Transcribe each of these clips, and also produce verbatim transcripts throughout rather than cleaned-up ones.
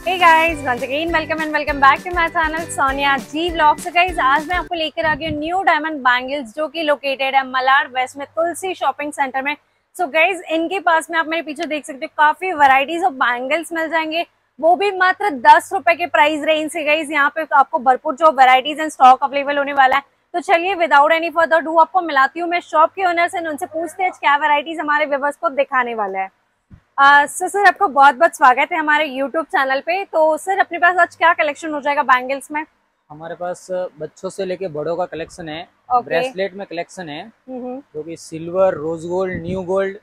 Hey guys, once again welcome and welcome back to my channel Sonia ji vlog. So guys, आज मैं आपको लेकर आ गई हूँ न्यू डायमंड बैंगल्स जो कि लोकेटेड है मलाड वेस्ट में तुलसी शॉपिंग सेंटर में। So guys, इनके पास में आप मेरे पीछे देख सकते हो काफी वैरायटीज ऑफ बैंगल्स मिल जाएंगे, वो भी मात्र दस रुपए के प्राइस रेंज से। गाइज यहाँ पे आपको भरपूर जो वैरायटीज एंड स्टॉक अवेलेबल होने वाला है। तो चलिए विदाउट एनी फर्दर डू आपको मिलाती हूँ मैं शॉप के ओनर से, उनसे पूछते हैं क्या वैरायटीज हमारे व्यूअर्स को दिखाने वाला है। Uh, so, सर आपका बहुत बहुत स्वागत है हमारे YouTube चैनल पे। तो सर अपने पास आज क्या कलेक्शन हो जाएगा बैंगल्स में? हमारे पास बच्चों से लेके बड़ों का कलेक्शन है। okay. ब्रेसलेट में कलेक्शन है जो कि silver, rose gold, new gold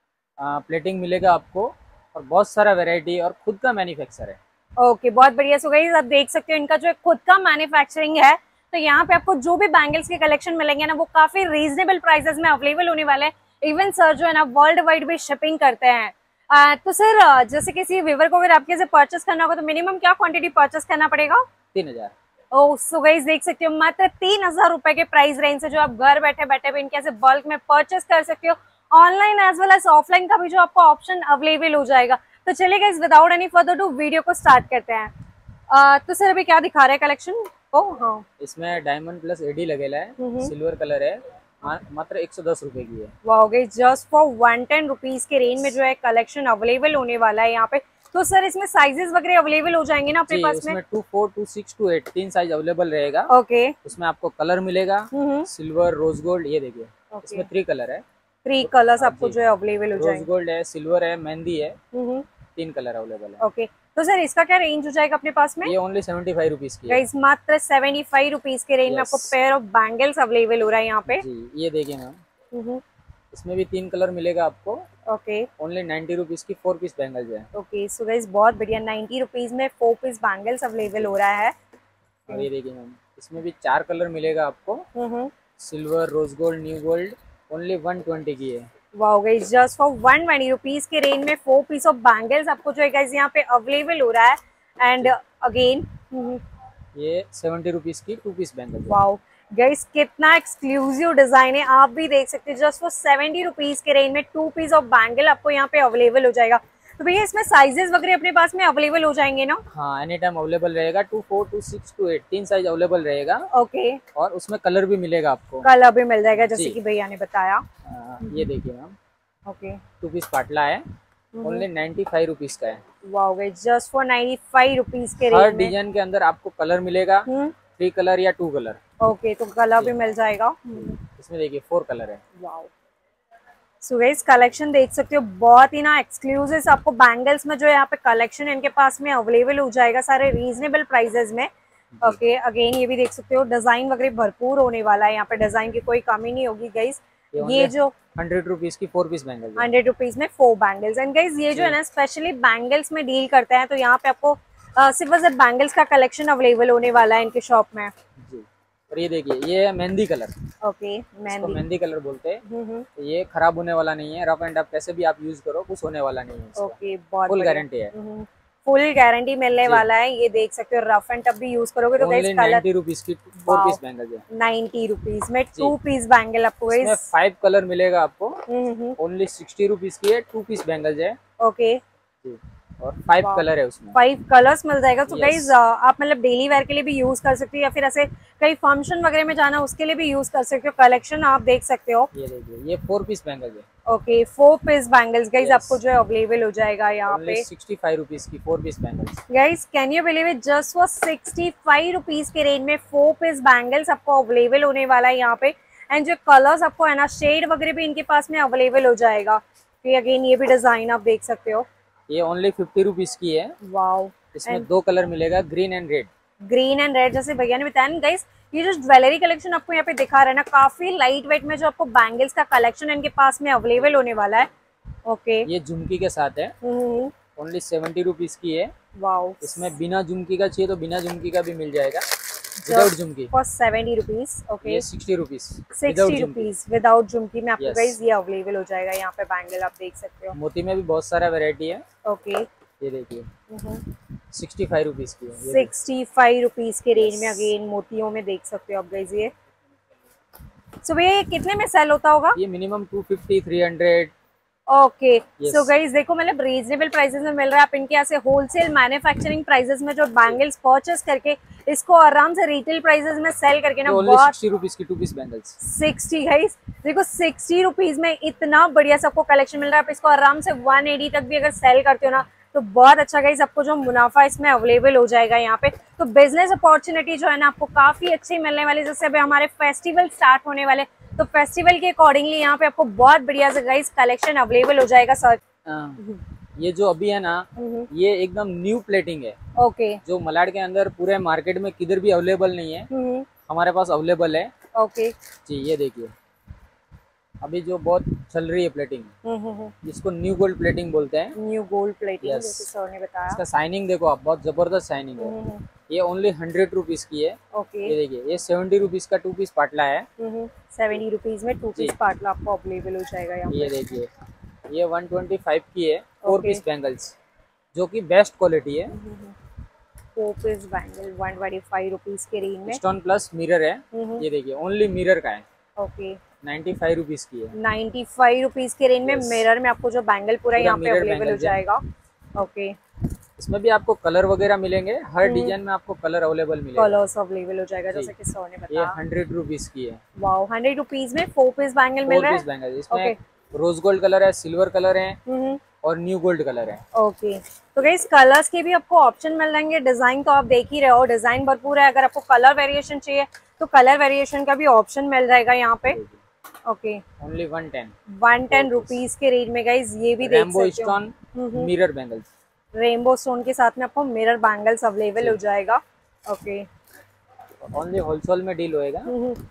plating मिलेगा आपको, और बहुत सारा वैरायटी और खुद का मैन्युफैक्चर है। ओके okay, बहुत बढ़िया। सो गाइस आप देख सकते हो इनका जो खुद का मैन्युफैक्चरिंग है। तो यहाँ पे आपको जो भी बैंगल्स के कलेक्शन मिलेंगे ना वो काफी रीजनेबल प्राइसेस में अवेलेबल होने वाले हैं। इवन सर जो है ना वर्ल्ड वाइड भी शिपिंग करते हैं। आ, तो सर जैसे किसी व्यूअर को अगर आपके से परचेस करना होगा तो मिनिमम क्या क्वांटिटी परचेस करना पड़ेगा? तीन हजार। ओह सो गाइस देख सकते हो मात्र तीन हजार रुपए के प्राइस रेंज से जो आप घर बैठे बैठे भी इनके से बल्क में परचेस कर सकते हो। Online as well as offline का भी जो आपको ऑप्शन अवेलेबल हो जाएगा। तो चलिए guys without any further ado video को स्टार्ट करते हैं। आ, तो सर अभी क्या दिखा रहे हैं कलेक्शन? ओह हाँ, इसमें डायमंड प्लस एडी लगेला है, सिल्वर कलर है, मात्र एक सौ दस रुपए की है। Wow guys just for one ten rupees के रेंज में जो है कलेक्शन अवेलेबल होने वाला है यहाँ पे। तो सर इसमें साइजेस वगैरह अवेलेबल हो जाएंगे ना अपने पास में? उसमें two four two six two eight तीन साइज अवेलेबल रहेगा। Okay okay. उसमें आपको कलर मिलेगा सिल्वर, रोज गोल्ड, ये देखिए okay. इसमें थ्री कलर है, थ्री कलर्स आपको जो है अवेलेबल हो जाएंगे। रोज गोल्ड है, सिल्वर है, मेहंदी है, तीन कलर अवेलेबल है। Okay okay. तो सर इसका क्या रेंज हो जाएगा अपने पास में? ये ओनली सेवेंटी फाइव रुपीज की गाइस मात्र सेवेंटी फाइव रुपीज के रेंज में आपको पेयर ऑफ बैंगल्स अवेलेबल हो रहा है यहाँ पे। जी, ये देखिए मैम, इसमें भी तीन कलर मिलेगा आपको। ओके ओनली नाइन्टी रुपीज की फोर पीस बैंगल्स है। ओके सो गाइस बहुत बढ़िया, नाइन्टी रुपीज में फोर पीस बैंगल्स अवेलेबल हो रहा है। और ये देखिए मैम, इसमें भी चार कलर मिलेगा आपको, silver, rose gold, new gold, only one twenty की है। Wow guys just for one twenty rupees के रेंज में फोर पीस ऑफ बैंगल्स आपको जो है गाइस यहाँ पे अवेलेबल हो रहा है। एंड अगेन ये सेवेंटी रुपीज की two piece bangle. Wow guys कितना एक्सक्लूसिव डिजाइन है, आप भी देख सकते हैं। जस्ट फॉर सेवेंटी रुपीज के रेंज में टू पीस ऑफ बैंगल आपको यहाँ पे अवेलेबल हो जाएगा। तो भैया इसमें साइजेस वगैरह अपने पास में अवेलेबल हो जाएंगे ना? हाँ, एनी टाइम अवेलेबल रहेगा। Two four two six two eight तीन साइज अवेलेबल रहेगा। Okay okay. और उसमें कलर भी मिलेगा आपको, कलर भी मिल जाएगा जैसे कि भैया ने बताया। आ, ये देखिए मैम, ओके टू पीस पाटला है, ओनली नाइन्टी फाइव रुपीज का है। Wow guys just for ninety five rupees के रेंज में हर डिजाइन के अंदर आपको कलर मिलेगा, थ्री कलर या टू कलर। ओके तो कलर भी मिल जाएगा। इसमें देखिए फोर कलर है। वाओ सो गाइस कलेक्शन देख सकते हो, बहुत ही ना एक्सक्लूसिव आपको बैंगल्स में जो है यहाँ पे कलेक्शन इनके पास में अवेलेबल हो जाएगा सारे रीजनेबल प्राइसेस में। ओके अगेन ये भी देख सकते हो डिजाइन वगैरह भरपूर होने वाला है यहाँ पे, डिजाइन की कोई कमी नहीं होगी गाइस। ये जो हंड्रेड रुपीज की four piece bangles, hundred rupees में फोर बैंगल्स। एंड गाइस ये जो है ना स्पेशली बैंगल्स में डील करते हैं, तो यहाँ पे आपको uh, सिर्फ और सिर्फ बैंगल्स का कलेक्शन अवेलेबल होने वाला है इनके शॉप में जी। और ये देखिए ये है मेहंदी कलर। ओके मेहंदी मेहंदी कलर बोलते हैं। तो ये खराब होने वाला नहीं है, रफ एंड टफ कैसे भी आप यूज करो कुछ होने वाला नहीं है। ओके बहुत फुल गारंटी है, फुल गारंटी मिलने वाला है। ये देख सकते हो रफ एंड टफ भी यूज करोगे तो गाइस कलर नाइन्टी रुपीज की फोर पीस बैंगल है। नाइन्टी रुपीज में टू पीस बैंगल आपको गाइस फाइव कलर मिलेगा आपको, ओनली सिक्सटी रुपीज की है, टू पीस बैंगल है। ओके और फाइव कलर है उसमें, फाइव कलर्स मिल जाएगा। तो गाइस आप मतलब डेली वेयर के लिए भी यूज कर सकते हो या फिर ऐसे कई फंक्शन वगैरह में जाना उसके लिए भी यूज कर सकते हो। कलेक्शन आप देख सकते हो। ये देखिए ये फोर पीस बैंगल है। Okay four piece bangles guys आपको जो है अवेलेबल हो जाएगा यहाँ पे सिक्सटी फाइव रुपीज की four piece bangles. Guys can you believe it, just for sixty five rupees के रेंज में फोर पीस बैंगल्स आपको अवेलेबल होने वाला है यहाँ पे। एंड जो कलर्स आपको है ना शेड वगैरह भी इनके पास में अवेलेबल हो जाएगा। फिर अगेन ये भी डिजाइन आप देख सकते हो। ये ओनली फिफ्टी रुपीज की है। वाओ इसमें दो कलर मिलेगा, green and red. Green and red जैसे भैया ने बताया गाइस। ये जो ज्वेलरी कलेक्शन आपको यहाँ पे दिखा रहा है ना काफी लाइट वेट में जो आपको बैंगल्स का कलेक्शन इनके पास में अवेलेबल होने वाला है। ओके ये झुमकी के साथ है, ओनली सेवेंटी रुपीज की है। वाओ इसमें बिना झुमकी का चाहिए तो बिना झुमकी का भी मिल जाएगा, विदाउट झुमकी फॉर सेवेंटी रुपीज। ओके ये sixty rupees sixty rupees without झुमकी में आपको गाइस ये अवेलेबल हो जाएगा यहाँ पे बैंगल आप देख सकते हो। मोती में भी बहुत सारा वेरायटी है। ओके ये देखिए सिक्सटी फाइव रुपीज की है, सिक्सटी फाइव रुपीज के रेंज में अगेन मोतियों में देख सकते हो आप गाइस ये। सो भैया ये कितने में सेल होता होगा? ये minimum two fifty three hundred okay Yes. So guys देखो मतलब रीजनेबल प्राइसेस में मिल रहा है। आप इनके यहाँ से होलसेल मैन्युफैक्चरिंग प्राइसेस में जो बैंगल्स परचेस करके इसको आराम से रिटेल प्राइसेस में सेल करके ना ओनली बहुत सिक्सटी रुपीज की two piece bangles. Sixty guys देखो सिक्सटी रुपीज में इतना बढ़िया सबको कलेक्शन मिल रहा है। आप इसको आराम से वन एटी तक भी अगर सेल करते हो ना तो बहुत अच्छा गाइस आपको जो मुनाफा इसमें अवेलेबल हो जाएगा यहाँ पे। तो बिजनेस अपॉर्चुनिटी जो है ना आपको काफी अच्छी मिलने वाली। जैसे अभी हमारे फेस्टिवल स्टार्ट होने वाले तो फेस्टिवल के अकॉर्डिंगली यहाँ पे आपको बहुत बढ़िया से गाइस कलेक्शन अवेलेबल हो जाएगा सर। ये जो अभी है ना ये एकदम न्यू प्लेटिंग है। ओके जो मलाड के अंदर पूरे मार्केट में किधर भी अवेलेबल नहीं है, हमारे पास अवेलेबल है। ओके जी ये देखिए अभी जो बहुत चल रही है प्लेटिंग, जिसको न्यू गोल्ड प्लेटिंग बोलते हैं। New gold plating Yes. जैसे सर ने बताया। इसका साइनिंग देखो आप, बहुत जबरदस्त साइनिंग है। ये ओनली हंड्रेड रुपीज की है। ओके ये देखिए ये सेवेंटी रुपीज का टू पीस पाटला है। सेवेंटी रुपीज में टू पीस पाटला आपको अवेलेबल हो जाएगा यहाँ ये पे। देखिए ये वन ट्वेंटी फाइव की है फोर Okay. पीस बैंगल्स, जो कि बेस्ट क्वालिटी है। Four piece bangle one twenty five rupees के रेंज में। स्टोन प्लस मिरर है। ये देखिए ओनली मिरर का है। ओके नाइन्टी फाइव रुपीज की है। नाइन्टी फाइव रुपीज के रेंज में Yes. मिरर में आपको जो बैंगल पूरा यहाँ पे mirror अवेलेबल हो bangles है। जाएगा। ओके इसमें भी आपको कलर वगैरह मिलेंगे, हर डिजाइन में आपको कलर अवेलेबल मिलेगा। कलर्स अवेलेबल हो जाएगा जैसे कि सर ने ये बताया। हंड्रेड रुपीज की है। वाओ हंड्रेड रुपीज में फोर पीस बैंगल मिल फोर रहा पीस है। बैंगल, इसमें Okay. रोज गोल्ड कलर है, सिल्वर कलर है हम्म और न्यू गोल्ड कलर है। ओके तो गाइस कलर्स के भी आपको ऑप्शन मिल जाएंगे। डिजाइन तो आप देख ही रहे हो, डिजाइन भरपूर है। अगर आपको कलर वेरिएशन चाहिए तो कलर वेरिएशन का भी ऑप्शन मिल जाएगा यहाँ पे। Okay only one ten one ten rupees के रेंज में गाइस ये भी देख रेनबो सकते हो। Stone mirror bangles, rainbow stone के साथ में आपको मिरर बैंगल्स अवेलेबल हो जाएगा। ओके ओनली होलसेल में डील होएगा।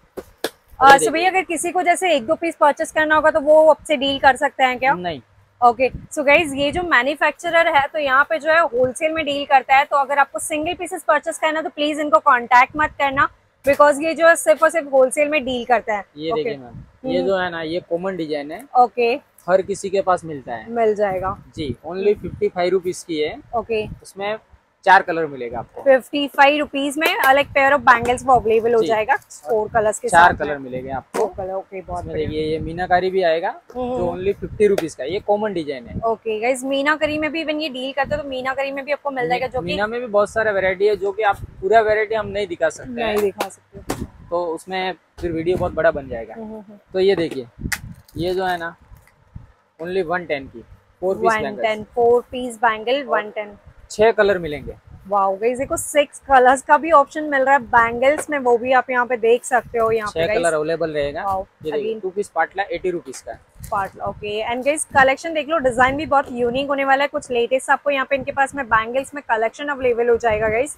और सो भैया अगर किसी को जैसे एक दो पीस परचेस करना होगा तो वो आपसे डील कर सकते हैं क्या? नहीं। ओके सो गाइज ये जो मैन्युफैक्चरर है तो यहाँ पे जो है होलसेल में डील करता है। तो अगर आपको सिंगल पीसेस परचेस करना है तो प्लीज इनको कांटेक्ट मत करना, बिकॉज ये जो है सिर्फ और सिर्फ होलसेल में डील करता है। ये देखिए मैम ये जो है ना ये कॉमन डिजाइन है। ओके हर किसी के पास मिलता है। मिल जाएगा जी ओनली फिफ्टी फाइव रुपीज की है। ओके उसमें चार कलर मिलेगा आपको। फिफ्टी फाइव रुपीज में अलग पेयर ऑफ बैंगल्स वो अवेलेबल हो जी। जाएगा फोर कलर्स के चार साथ। कलर मिलेंगे आपको। कलर ओके बहुत इसमें बढ़िया। देखिए ये मीनाकारी भी आएगा जो ओनली फिफ्टी रुपीज का, ये कॉमन डिजाइन है। ओके गाइज मीनाकरी में भी इवन ये डील करते हो तो मीनाकरी में भी आपको मिल जाएगा जो कि मीना में भी बहुत सारा वैरायटी है, जो कि आप पूरा वैरायटी हम नहीं दिखा सकते नहीं हैं, दिखा सकते। तो उसमें फिर वीडियो बहुत बड़ा बन जाएगा। तो ये देखिए ये जो है ना ओनली वन टेन की four piece one bangle, ten four piece bangle one ten. छह कलर मिलेंगे। वाओ गाइस देखो सिक्स कलर्स का भी ऑप्शन मिल रहा है बैंगल्स में, वो भी आप यहाँ पे देख सकते हो। यहाँ पे छह कलर अवेलेबल रहेगा। वाओ ये देखिए टू पीस पाटला एटी रुपीज का है। Part okay and guys collection देख लो, डिजाइन भी बहुत यूनिक होने वाला है। कुछ लेटेस्ट आपको यहाँ पे इनके पास में बैंगल्स में कलेक्शन अवेलेबल हो जाएगा गाइस।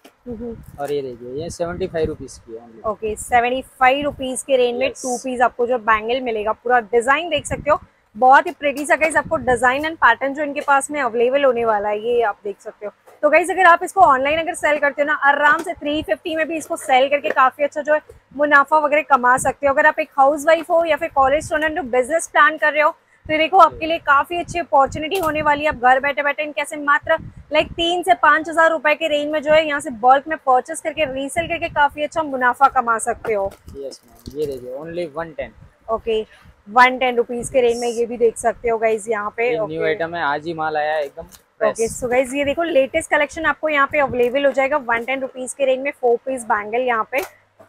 और ये देखिए ये सेवेंटी फाइव रुपीज की है। ओके सेवेंटी फाइव रुपीज के रेंज में Yes. टू पीस आपको जो बैंगल मिलेगा। पूरा डिजाइन देख सकते हो, बहुत ही प्रेटी सा गाइस आपको डिजाइन एंड पैटर्न जो इनके पास में अवेलेबल होने वाला है ये आप देख सकते हो। तो गाइस अगर आप इसको ऑनलाइन अगर सेल करते हो ना आराम से थ्री फिफ्टी में भी इसको सेल करके काफी अच्छा जो है मुनाफा वगैरह कमा सकते हो। अगर आप एक हाउस वाइफ हो या फिर कॉलेज स्टूडेंट हो, बिजनेस प्लान कर रहे हो तो देखो आपके लिए काफी अच्छी अपॉर्चुनिटी होने वाली है। आप घर बैठे बैठे कैसे मात्र लाइक तीन से पांच हजार रुपए के रेंज में जो है यहाँ से बल्क में परचेस करके रीसेल करके काफी अच्छा मुनाफा कमा सकते हो। यस मैम ये देखिए only one ten. Okay one ten rupees के रेंज में ये भी देख सकते हो गाइज यहाँ पे। न्यू आइटम है, आज ही माल आया है एकदम फ्रेश। ओके सो गाइज ये देखो लेटेस्ट कलेक्शन आपको यहाँ पे अवेलेबल हो जाएगा वन टेन रुपीज के रेंज में फोर पीस बैंगल यहाँ पे।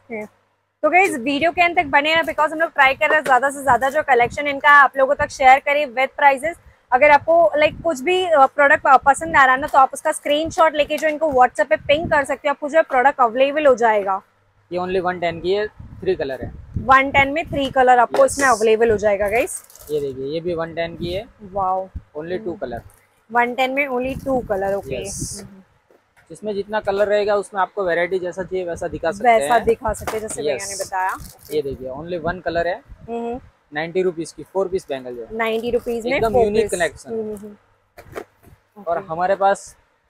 तो गाइज वीडियो के अंत तक बने रहे बिकॉज हम लोग ट्राई कर रहे हैं ज्यादा से ज्यादा जो कलेक्शन इनका है आप लोगों तक शेयर करें विद प्राइजेस। अगर आपको लाइक कुछ भी प्रोडक्ट पसंद आ रहा है ना तो आप उसका स्क्रीनशॉट लेके जो इनको व्हाट्सएप पे पिंग कर सकते हो, आपको जो है प्रोडक्ट अवेलेबल हो जाएगा। ये ओनली वन टेन की है, थ्री कलर है। वन टेन में थ्री कलर आपको Yes. इसमें अवेलेबल हो जाएगा गाइस। ये देखिए ये भी वन टेन की है, wow only two colour. One ten में ओनली टू कलर। ओके जिसमें जितना कलर रहेगा उसमें आपको वैरायटी जैसा चाहिए वैसा दिखा सकते वैसा हैं। दिखा सकते हैं जैसे भैया Yes. ने बताया। ये देखिए ओनली वन कलर है, नाइन्टी रुपीज की फोर पीस बैंगल है, नाइन्टी रुपीज में एकदम यूनिक कलेक्शन। और हमारे पास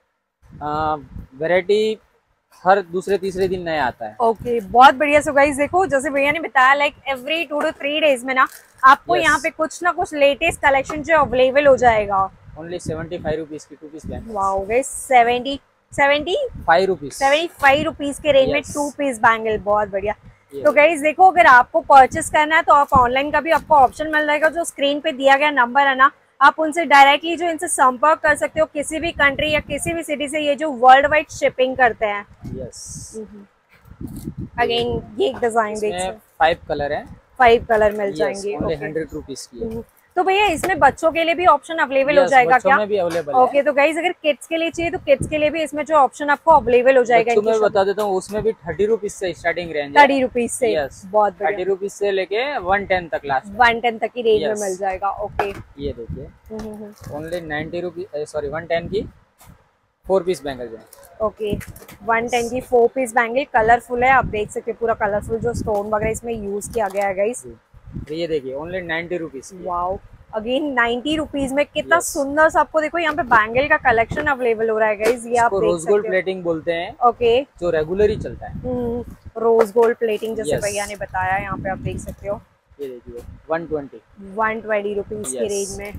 वैरायटी हर दूसरे तीसरे दिन नया आता है। ओके okay, बहुत बढ़िया। सो गाइस देखो जैसे भैया ने बताया like every two two three days में ना आपको Yes. यहाँ पे कुछ ना कुछ लेटेस्ट कलेक्शन जो अवेलेबल हो जाएगा। ओनली सेवेंटी फाइव रुपीज की two piece bangle. Wow guys seventy seventy five rupees seventy five rupees के रेंज में Yes. टू पीस बैंगल, बहुत बढ़िया। तो गाइस देखो, अगर आपको परचेस करना है तो आप ऑनलाइन का भी आपको ऑप्शन मिल जाएगा। जो स्क्रीन पे दिया गया नंबर है ना, आप उनसे डायरेक्टली जो इनसे संपर्क कर सकते हो, किसी भी कंट्री या किसी भी सिटी से ये जो वर्ल्ड वाइड शिपिंग करते हैं। यस। अगेन ये एक डिजाइन देख सकते हैं, फाइव कलर है, फाइव कलर मिल जाएंगे। ओनली हंड्रेड रुपीज की है। तो भैया इसमें बच्चों के लिए भी ऑप्शन अवेलेबल हो जाएगा क्या? में भी अवेलेबल ओके, तो गाइस अगर किड्स के लिए चाहिए तो किड्स के लिए भी इसमें जो ऑप्शन आपको अवेलेबल हो जाएगा। बच्चों में बता देता हूँ, उसमें भी थर्टी रुपीज से स्टार्टिंग रेंज है। थर्टी रुपीज से yes, बहुत बढ़िया। थर्टी रुपीज से लेके वन टेन तक लास्ट वन टेन तक की रेंज yes. में मिल जाएगा। ओके, ये देखिए only ninety rupees sorry one ten की फोर पीस बैंगल है। ओके, वन टेन की फोर पीस बैंगल कलरफुल है, आप देख सकते हैं पूरा कलरफुल जो स्टोन वगैरह इसमें यूज किया गया है गाइस। ये देखिए only ninety rupees. Wow, again ninety rupees में कितना yes. सुंदर सा आपको देखो यहाँ पे बैंगल का कलेक्शन अवेलेबल हो रहा है गाइस। ये आप देख रोज गोल्ड प्लेटिंग बोलते हैं। Okay okay. जो रेगुलर ही चलता है, रोज गोल्ड प्लेटिंग जैसे yes. भैया ने बताया, यहाँ पे आप देख सकते हो। ये देखिए one twenty one twenty rupees की रेंज में।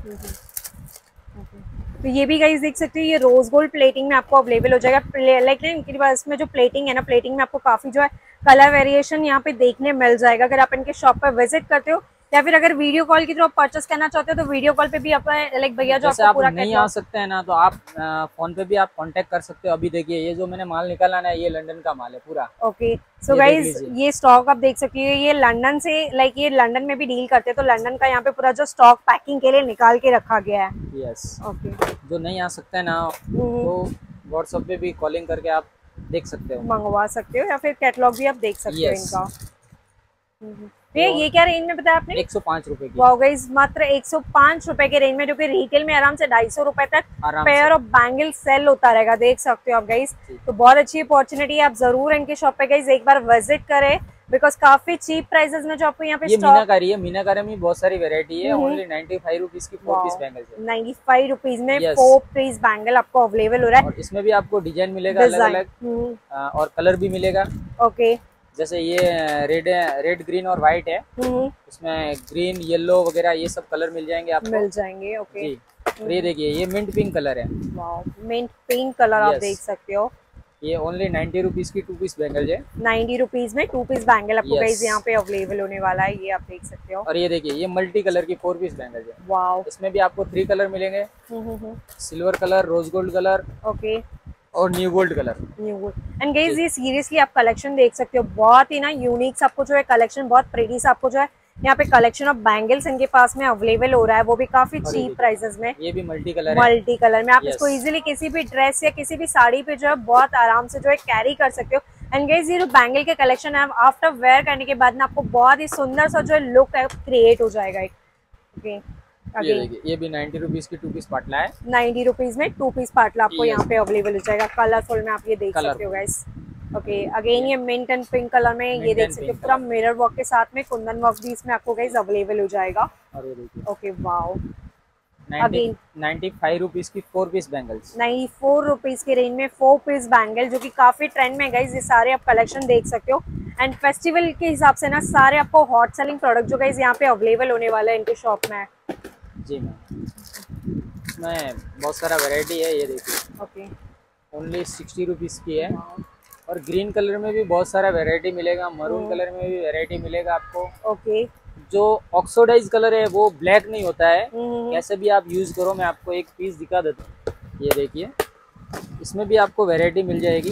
तो ये भी गाइस देख सकते हो, ये रोज गोल्ड प्लेटिंग में आपको अवेलेबल हो जाएगा। लाइक इनके पास में जो प्लेटिंग है ना, प्लेटिंग में आपको काफी जो है कलर वेरिएशन यहाँ पे देखने मिल जाएगा। अगर आप इनके शॉप पर विजिट करते हो या फिर अगर वीडियो कॉल की थ्रू परचेस करना चाहते हो तो वीडियो कॉल पे भी आप लाइक भैया जो आपको पूरा नहीं आ सकते हैं ना, तो आप फोन पे भी आप कांटेक्ट कर सकते हो। अभी देखिए ये जो मैंने माल निकाला ना, ये लंदन का माल है पूरा। ओके, सो गाइस ये स्टॉक आप देख सकते हो, ये लंदन से लाइक ये लंदन में भी डील करते हैं, तो लंदन का यहाँ पे पूरा जो स्टॉक पैकिंग के लिए निकाल के रखा गया है। यस। ओके, जो नहीं आ सकते ना तो व्हाट्सएप पे भी कॉलिंग करके आप देख सकते हो, मंगवा सकते हो, या फिर कैटलॉग भी आप देख सकते हो इनका। ये ये क्या रेंज में बताया आपने? एक सौ पाँच रुपए की। वाओ गाइस, मात्र एक सौ पाँच रुपए के रेंज में, जो कि रिटेल में आराम से ढाई सौ रुपए तक पेयर ऑफ बैंगल सेल होता रहेगा, देख सकते हो आप गाइस। तो बहुत अच्छी अपॉर्चुनिटी है, आप जरूर इनके शॉप पे गाइस एक बार विजिट करें, बिकॉज काफी चीप प्राइसेस में जो आपको यहाँ पे ये मीनाकारी है। मीनाकारी में बहुत सारी वेरायटी है। ओनली नाइन्टी फाइव रुपीज की फोर पीस बैंगल है। नाइन्टी फाइव रुपीज में फोर पीस बैंगल आपको अवेलेबल हो रहा है। और इसमें भी आपको डिजाइन मिलेगा अलग अलग, और कलर भी मिलेगा। ओके, जैसे ये रेड है, रेड ग्रीन और व्हाइट है, इसमें ग्रीन येलो वगैरह ये सब कलर मिल जाएंगे आपको। मिल जाएंगे ओके जी। और ये देखिए ये मिंट पिंक कलर है। वाओ, मिंट पिंक कलर आप देख सकते हो। ये ओनली नाइन्टी रुपीज की टू पीस बैंगल है। नाइन्टी रुपीज में टू पीस बैंगल आपको गाइस यहाँ पे अवेलेबल होने वाला है, ये आप देख सकते हो। और ये देखिए ये मल्टी कलर की फोर पीस बैंगल है। वाओ, इसमें भी आपको थ्री कलर मिलेंगे, silver colour, rose gold colour, okay, और new gold colour. New gold and guys ये सीरियसली आप कलेक्शन देख सकते हो, बहुत ही ना यूनिक आपको जो है कलेक्शन, बहुत प्रीटी सा आपको जो है यहाँ पे कलेक्शन ऑफ बैंगल्स इनके पास में अवेलेबल हो रहा है, वो भी काफी चीप प्राइसेस में। ये भी मल्टी कलर मल्टी कलर में आप yes. इसको इजीली किसी भी ड्रेस या किसी भी साड़ी पे जो है बहुत आराम से जो है कैरी कर सकते हो। एंड गाइस ये जो बैंगल के कलेक्शन है, आफ्टर वेयर करने के बाद ना आपको बहुत ही सुंदर सा जो है लुक है क्रिएट हो जाएगा। ओके, ये, ये भी नाइन्टी रुपीज की टू पीस पाटला है। नाइन्टी रुपीज में टू पीस पाटला आपको yes. यहाँ पे अवेलेबल हो जाएगा, कलरफुल में आप ये देख सकते हो गाइस। ओके, अगेन ये मिंट एंड पिंक कलर में ये देख सकते हो, पूरा मिरर वर्क के साथ में कुंदन वर्क भी इसमें आपको गाइस अवेलेबल हो जाएगा। Okay, wow, again ninety five rupees की four piece bangles, ninety four rupees के रेंज में फोर पीस बैंगल, जो कि काफी ट्रेंड में गाइस, ये सारे आप कलेक्शन देख सकते हो। एंड फेस्टिवल के हिसाब से ना सारे आपको हॉट सेलिंग प्रोडक्ट जो गाइस यहाँ पे अवेलेबल होने वाला है इनके शॉप में। जी मैम, इसमें बहुत सारा वैरायटी है, ये देखिए। ओके, ओनली सिक्सटी रुपीज की है। और ग्रीन कलर में भी बहुत सारा वैरायटी मिलेगा, मरून कलर में भी वैरायटी मिलेगा आपको। ओके, जो ऑक्सीडाइज कलर है वो ब्लैक नहीं होता है, कैसे भी आप यूज करो। मैं आपको एक पीस दिखा देता हूँ, ये देखिए, इसमें भी आपको वैरायटी मिल जाएगी।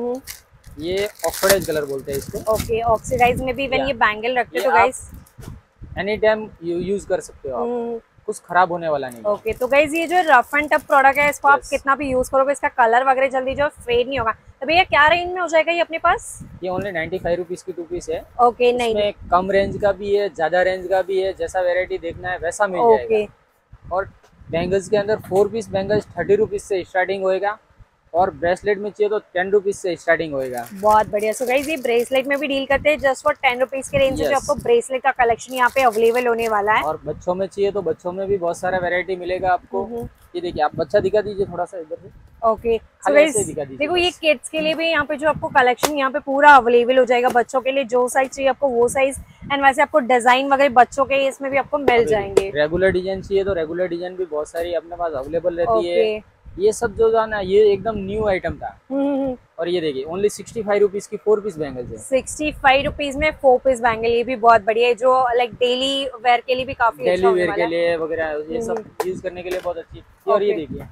ये ऑक्सीडाइज कलर बोलते हैं इसको। ओके, ऑक्सीडाइज में भी इवन ये बैंगल रखते हो तो गाइस एनी टाइम यूज कर सकते हो आप, कुछ खराब होने वाला नहीं। ओके, तो गाइस ये जो रफ एंड टफ प्रोडक्ट है, इसको आप कितना भी यूज करोगे इसका कलर वगैरह जल्दी जो फेड नहीं होगा। तो भैया क्या रेंज में हो जाएगा ये अपने पास? ये ओनली नाइन्टी फाइव रुपीज की टू पीस है। ओके, नहीं इसमें कम रेंज का भी है, ज्यादा रेंज का भी है, जैसा वैरायटी देखना है वैसा मिल जाएगा। और बैंगल्स के अंदर four piece bangles thirty rupees से स्टार्टिंग होएगा, और ब्रेसलेट में चाहिए तो टेन रुपीज से स्टार्टिंग होएगा। बहुत बढ़िया। सो गाइस ये ब्रेसलेट में भी डील करते हैं, जस्ट फॉर टेन रुपीज के रेंज से जो आपको ब्रेसलेट का कलेक्शन यहाँ पे अवेलेबल होने वाला है। और बच्चों में चाहिए तो बच्चों में भी बहुत सारा वैरायटी मिलेगा आपको। ये देखिए, आप बच्चा दिखा दीजिए थोड़ा सा इधर से। ओके, सो गाइस देखो ये किड्स के लिए भी यहाँ पे जो आपको कलेक्शन यहाँ पे पूरा अवेलेबल हो जाएगा, बच्चों के लिए जो साइज चाहिए आपको वो साइज, एंड वैसे आपको डिजाइन वगैरह बच्चों के इसमें भी आपको मिल जाएंगे। रेगुलर डिजाइन चाहिए तो रेगुलर डिजाइन भी बहुत सारी अपने पास अवेलेबल रहती है। ये सब जो था ना ये एकदम न्यू आइटम था। हम्म। और ये देखिए ओनली सिक्सटी फाइव रुपीज की फोर पीस बैंगल्स है। सिक्सटी फाइव रुपीज में फोर पीस बैंगल, ये भी बहुत बढ़िया है, जो लाइक डेली वेयर के लिए भी काफी अच्छा डेली होने वेयर वाला के लिए वगैरह ये सब यूज करने के लिए बहुत अच्छी। और ये देखिए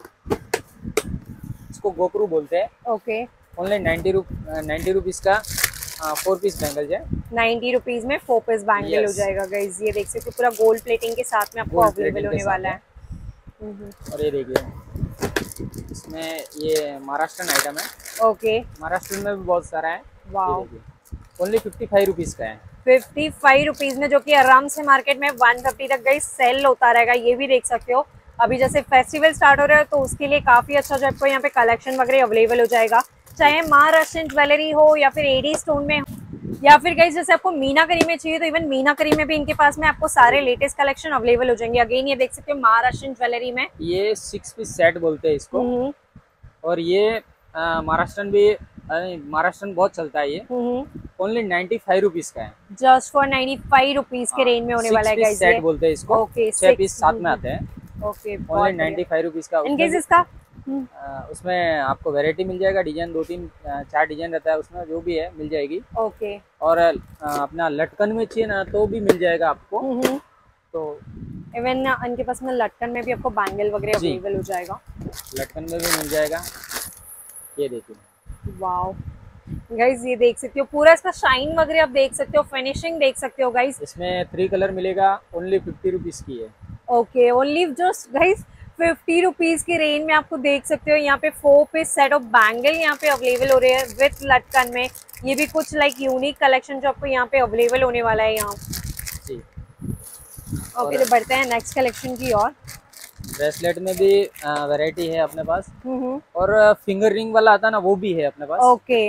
इसको गोपरू बोलते हैं। Okay, only ninety ninety rupees का फोर पीस बैंगल्स है। नाइन्टी रुपीज में फोर पीस बैंगल yes. हो जाएगा गाइस। ये देख सकते हो पूरा गोल्ड प्लेटिंग के साथ में आपको अवेलेबल होने वाला है। और ये देखिए इसमें ये महाराष्ट्रन आइटम है। ओके, महाराष्ट्र में भी बहुत सारा है। Wow, only fifty five rupees का है। फिफ्टी फाइव रुपीज में, जो कि आराम से मार्केट में वन फिफ्टी तक गाइस सेल होता रहेगा। ये भी देख सकते हो, अभी जैसे फेस्टिवल स्टार्ट हो रहा है तो उसके लिए काफी अच्छा जो आपको यहाँ पे कलेक्शन वगैरह अवेलेबल हो जाएगा, चाहे महाराष्ट्रियन ज्वेलरी हो या फिर एडी स्टोन में, या फिर गाइस जैसे आपको मीनाकरी में चाहिए तो इवन मीनाकरी में भी इनके पास में आपको सारे लेटेस्ट कलेक्शन अवेलेबल हो जाएंगे। अगेन ये देख सकते हो महाराष्ट्रियन ज्वेलरी में, ये सिक्स पीस सेट बोलते हैं इसको। और ये महाराष्ट्रन भी महाराष्ट्रन बहुत चलता है। ये ओनली नाइन्टी फाइव रुपीज का है, just for ninety five rupees के रेंज में होने वाला है गाइस। सेट बोलते हैं इसको। ओके, छह पीस साथ में आते हैं। Okay, only ninety five rupees का। इनकेस इसका आ, उसमें आपको वैरायटी मिल जाएगा, डिजाइन दो तीन चार डिजाइन रहता है उसमें, जो भी है मिल जाएगी। ओके, और आ, अपना लटकन में चाहिए ना तो भी मिल जाएगा आपको। तो इवन इनके पास में लटकन में भी आपको बैंगल वगैरह अवेलेबल हो जाएगा। लटकन में भी मिल जाएगा। ये देखिए, वाओ गाइस, ये देख सकते हो पूरा इसका शाइन वगैरह आप देख सकते हो, फिनिशिंग देख सकते हो गाइस। इसमें थ्री कलर मिलेगा, ओनली फिफ्टी रुपीज की है। Okay, only just guys fifty rupees की रेंज में आपको देख सकते हो यहाँ पे four piece set of bangle यहाँ पे अवेलेबल हो रहे हैं विथ लटकन में। ये भी कुछ लाइक यूनिक कलेक्शन जो आपको यहाँ पे अवेलेबल होने वाला है यहाँ। जी, ओके, तो बढ़ते हैं नेक्स्ट कलेक्शन की ओर। ब्रेसलेट में भी वैरायटी है अपने पास, और फिंगर रिंग वाला आता है ना वो भी है अपने पास। ओके,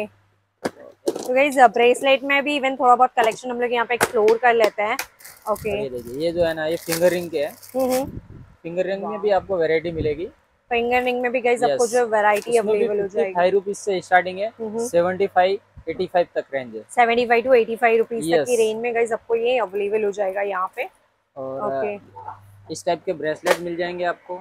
तो गाइस ब्रेसलेट में भी इवन थोड़ा बहुत कलेक्शन हम लोग यहाँ पे एक्सप्लोर कर लेते हैं। ओके, ये देखिए, ये जो है ना ये फिंगर रिंग के है। फिंगर रिंग में भी आपको वैरायटी मिलेगी। फिंगर रिंग में भी गाइस आपको जो वैरायटी अवेलेबल हो जाएगी। फाइव रुपीज से स्टार्टिंग है, सेवेंटी फाइव एटी फाइव तक रेंज है। Seventy five to eighty five rupees तक की रेंज में गाइस आपको ये अवेलेबल हो जाएगा यहाँ पे। और okay. इस टाइप के ब्रेसलेट मिल जाएंगे आपको।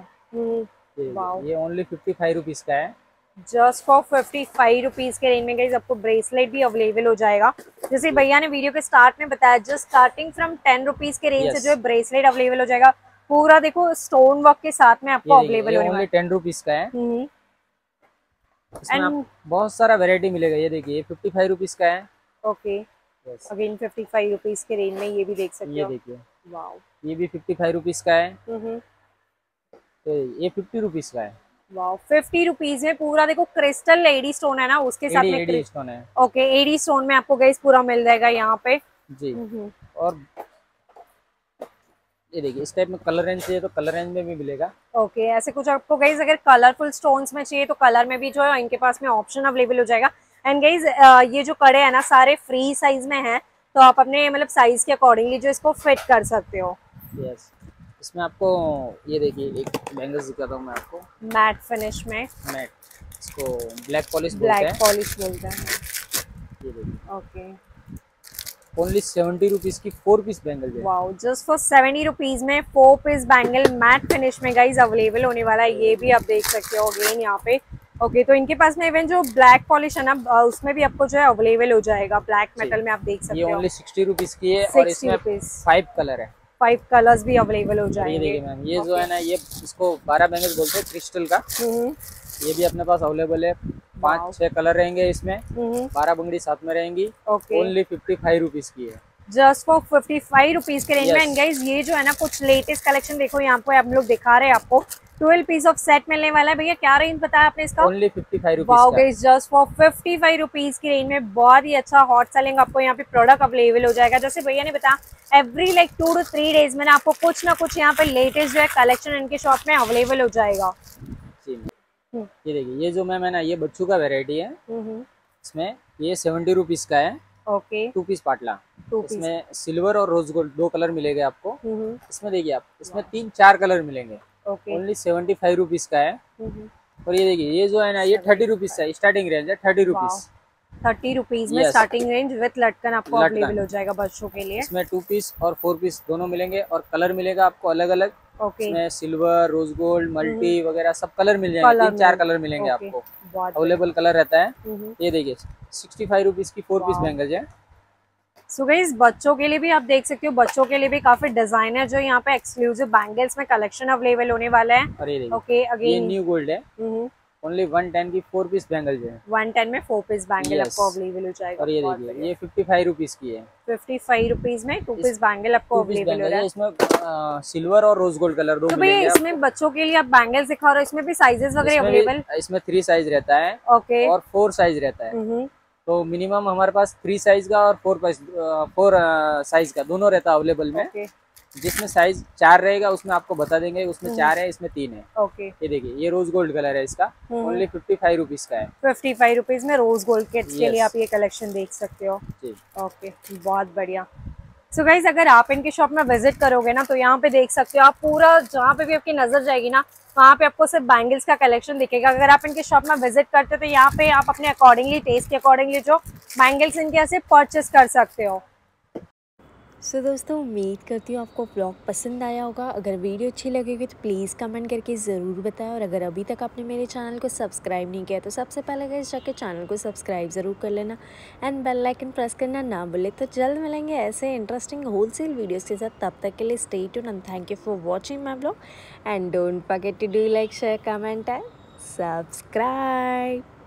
ये, ये ओनली फिफ्टी फाइव रुपीज का है। Just for fifty five rupees के रेंज में गाइस आपको ब्रेसलेट भी अवेलेबल हो जाएगा। जैसे भैया ने वीडियो के स्टार्ट में बताया, just starting from ten rupees के रेंज से जो है ब्रेसलेट अवेलेबल हो जाएगा। पूरा देखो स्टोन वर्क के साथ में आपको अवेलेबल होने वाला है। टेन रुपीज का है। इसमें आप बहुत सारा वैरायटी मिलेगा। ये देखिए, ये फिफ्टी फाइव रुपीज का है। Okay, again fifty five rupees के रेंज में ये भी देख सकते हो। ये देखिए, वाओ, ये भी फिफ्टी फाइव रुपीज का है। तो ये फिफ्टी रुपीज का है। वाओ, फिफ्टी रुपीज में पूरा देखो क्रिस्टल एडी स्टोन है ना, उसके साथ में एडी स्टोन है। ओके, एडी स्टोन में आपको गाइस पूरा मिल जाएगा यहाँ पे जी। और ये देखिए, इस टाइप में कलर रेंज चाहिए तो कलर रेंज में भी मिलेगा। ओके, ऐसे कुछ आपको गाइस अगर कलरफुल स्टोन्स में चाहिए तो कलर में भी जो है इनके पास में ऑप्शन अवेलेबल हो जाएगा। एंड गाइस ये जो कड़े है ना सारे फ्री साइज में है, तो आप अपने मतलब साइज के अकॉर्डिंगली जो इसको फिट कर सकते हो। यस, इसमें आपको ये देखिए एक बैंगल्स दिखाता हूँ मैं आपको, मैट फिनिश में। मैट, इसको ब्लैक पॉलिश बोलते हैं। ब्लैक पॉलिश बोलते हैं। ये देखिए, ओके, ओनली सेवेंटी रुपीज की फोर पीस बैंगल है। Wow, just for seventy rupees में four piece bangle matte finish में गाइस अवेलेबल होने वाला है। ये भी आप देख सकते हो अगेन यहाँ पे। ओके, तो इनके पास में इवन जो ब्लैक पॉलिश है ना उसमें भी आपको जो है अवेलेबल हो जाएगा। ब्लैक मेटल में आप देख सकते हो। ये ओनली सिक्सटी रुपीज की है और इसमें फाइव कलर है। फाइव कलर्स भी अवेलेबल हो जाएंगे। ये देखिए मैम, ये जो है ना ये इसको बारह बैंगल्स बोलते हैं क्रिस्टल का। ये भी अपने पास अवेलेबल है। पाँच छह कलर रहेंगे इसमें, बारह बंगड़ी साथ में रहेंगी। ओनली फिफ्टी फाइव रुपीज की है। Just for fifty five rupees के रेंज में। एंड गाइस ये जो है ना कुछ लेटेस्ट कलेक्शन देखो यहाँ पे हम लोग दिखा रहे हैं आपको। ट्वेल्व पीस ऑफ सेट मिलने वाला है। भैया क्या रेंज बताया आपने इसका? Only fifty five rupees. Wow guys, just for fifty five rupees की रेंज में बहुत ही अच्छा हॉट सेलिंग आपको यहाँ पे प्रोडक्ट अवेलेबल हो जाएगा। जैसे भैया ने बताया every like two two three days में ना आपको कुछ ना कुछ यहाँ पे लेटेस्ट जो है कलेक्शन इनके शॉप में अवेलेबल हो जाएगा। ये देखिए, ये जो मैम है ना ये बच्चों का वेरायटी है। इसमें ये सेवेंटी रुपीज का है। ओके, टू पीस पाटला। इसमें सिल्वर और रोज गोल्ड दो कलर मिलेंगे आपको। इसमें देखिए आप, इसमें तीन चार कलर मिलेंगे। ओनली सेवेंटी फाइव रुपीज का है। और ये देखिए, ये जो है ना ये थर्टी रुपीज का स्टार्टिंग रेंज है। थर्टी रुपीज थर्टी रुपीज में स्टार्टिंग रेंज विद लटकन आपको अवेलेबल हो जाएगा बच्चों के लिए। इसमें टू पीस और फोर पीस दोनों मिलेंगे और कलर मिलेगा आपको अलग अलग। ओके इसमें सिल्वर, रोज गोल्ड, मल्टी वगैरह सब कलर मिल जाएंगे, तीन चार कलर मिलेंगे आपको, अवेलेबल कलर रहता है। ये देखिए सिक्सटी फाइव रुपीज की फोर पीस बैंगल्स है। सो गाइस बच्चों के लिए भी आप देख सकते हो, बच्चों के लिए भी काफी डिजाइन है जो यहाँ पे एक्सक्लूसिव बैंगल्स में कलेक्शन अवेलेबल होने वाला है। अरे ओके अगेन ये न्यू गोल्ड है, ओनली वन टेन की फोर पीस बैंगल्स है। वन टेन में फोर पीस बैंगल आपको अवेलेबल हो जाएगा। और ये देखिए ये फिफ्टी फाइव रुपीज की है, फिफ्टी फाइव रुपीज में टू पीस बैंगल आपको अवेलेबल हो रहा है। इसमें सिल्वर और रोज गोल्ड कलर दो तो भैया इसमें बच्चों के लिए आप बैंगल्स दिखा रहे हो, इसमें भी साइजेस वगैरह अवेलेबल? इसमें थ्री साइज रहता है ओके और फोर साइज रहता है। तो मिनिमम हमारे पास थ्री साइज का और फोर फोर साइज का दोनों रहता है अवेलेबल में। okay. जिसमें साइज चार रहेगा उसमें आपको बता देंगे, उसमें चार है इसमें तीन है। Okay okay. ये देखिए ये रोज गोल्ड कलर है, इसका ओनली फिफ्टी फाइव रुपीज का है। फिफ्टी फाइव रुपीज में रोज गोल्ड किड्स के लिए आप ये कलेक्शन देख सकते हो। ओके बहुत बढ़िया। सो गाइज अगर आप इनके शॉप में विजिट करोगे ना तो यहाँ पे देख सकते हो आप, पूरा जहाँ पे भी आपकी नजर जाएगी ना वहाँ पे आपको सिर्फ बैंगल्स का कलेक्शन दिखेगा। अगर आप इनके शॉप में विजिट करते हो तो यहाँ पे आप अपने अकॉर्डिंगली, टेस्ट के अकॉर्डिंगली जो बैंगल्स इनके यहाँ से परचेस कर सकते हो। सो so, दोस्तों उम्मीद करती हूँ आपको ब्लॉग पसंद आया होगा। अगर वीडियो अच्छी लगेगी तो प्लीज़ कमेंट करके ज़रूर बताएं, और अगर अभी तक आपने मेरे चैनल को सब्सक्राइब नहीं किया तो सबसे पहले गाइस जाके चैनल को सब्सक्राइब ज़रूर कर लेना एंड बेल आइकन प्रेस करना ना भूले। तो जल्द मिलेंगे ऐसे इंटरेस्टिंग होलसेल वीडियोज़ के साथ, तब तक के लिए stay tuned and thank you for watching my blog and don't forget to do like, share, comment and subscribe.